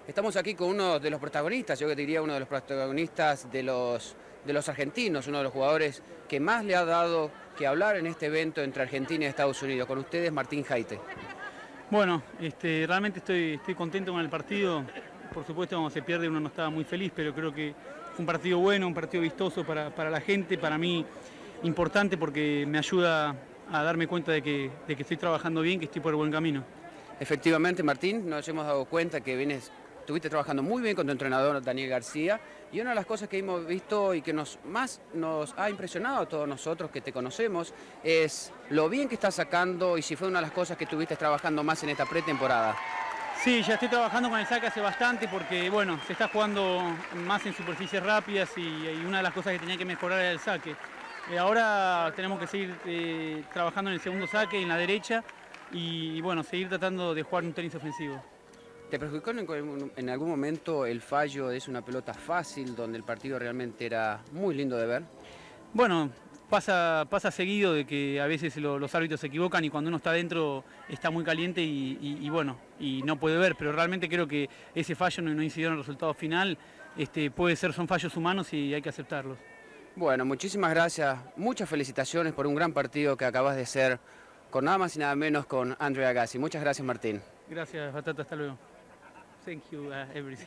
Estamos aquí con uno de los protagonistas, yo diría uno de los protagonistas de los argentinos, uno de los jugadores que más le ha dado que hablar en este evento entre Argentina y Estados Unidos. Con ustedes, Martín Jaite. Bueno, realmente estoy contento con el partido. Por supuesto, cuando se pierde uno no estaba muy feliz, pero creo que fue un partido bueno, un partido vistoso para la gente, para mí importante porque me ayuda a darme cuenta de que estoy trabajando bien, que estoy por el buen camino. Efectivamente, Martín, nos hemos dado cuenta que estuviste trabajando muy bien con tu entrenador Daniel García, y una de las cosas que hemos visto y que más nos ha impresionado a todos nosotros que te conocemos es lo bien que estás sacando y si fue una de las cosas que estuviste trabajando más en esta pretemporada. Sí, ya estoy trabajando con el saque hace bastante porque, bueno, se está jugando más en superficies rápidas y una de las cosas que tenía que mejorar era el saque. Ahora tenemos que seguir trabajando en el segundo saque, en la derecha, y bueno, seguir tratando de jugar un tenis ofensivo. ¿Te perjudicó en algún momento el fallo de una pelota fácil donde el partido realmente era muy lindo de ver? Bueno, pasa seguido de que a veces los árbitros se equivocan y cuando uno está adentro está muy caliente y bueno, y no puede ver, pero realmente creo que ese fallo no incidió en el resultado final. Son fallos humanos y hay que aceptarlos. Bueno, muchísimas gracias, muchas felicitaciones por un gran partido que acabas de hacer con nada más y nada menos con Andre Agassi. Muchas gracias, Martín. Gracias, Batata, hasta luego. Thank you, everything.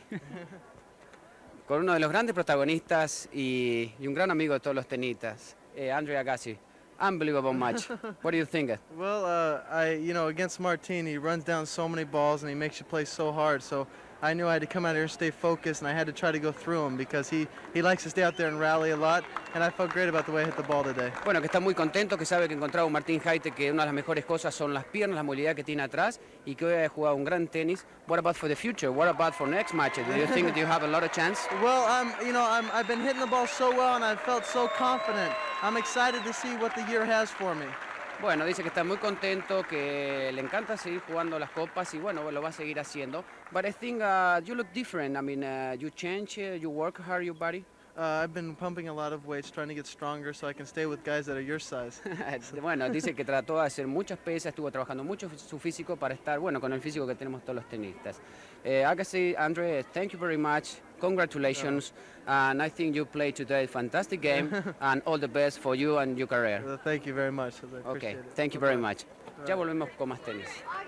Con uno de los grandes protagonistas y un gran amigo de todos los tenistas, Andre Agassi. Unbelievable match. What do you think? Well, against Martin, he runs down so many balls and he makes you play so hard. So I knew I had to come out here and stay focused, and I had to try to go through him because he likes to stay out there and rally a lot. And I felt great about the way I hit the ball today. Bueno, que está muy contento, que sabe que encontraba un Martín Jaite que una de las mejores cosas son las piernas, la movilidad que tiene atrás y que hoy ha jugado un gran tenis. What about for the future? What about for next matches? Do you think that you have a lot of chance? Well, I've been hitting the ball so well and I felt so confident. I'm excited to see what the year has for me. Bueno, dice que está muy contento, que le encanta seguir jugando las copas y bueno, lo va a seguir haciendo. But I think you look different. I mean, you change, you work hard your body. I've been pumping a lot of weights, trying to get stronger so I can stay with guys that are your size. Bueno, dice que trató de hacer muchas pesas, estuvo trabajando mucho su físico para estar, bueno, con el físico que tenemos todos los tenistas. Agassi, Andre, thank you very much. Congratulations. And I think you played today a fantastic game and all the best for you and your career. Thank you very much. Okay, thank you very much. Ya volvemos con más tenis.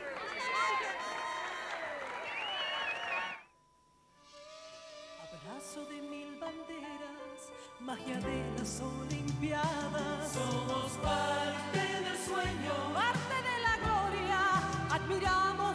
Abrazo de mil banderas, magia de las Olimpiadas. Somos parte del sueño, parte de la gloria, admiramos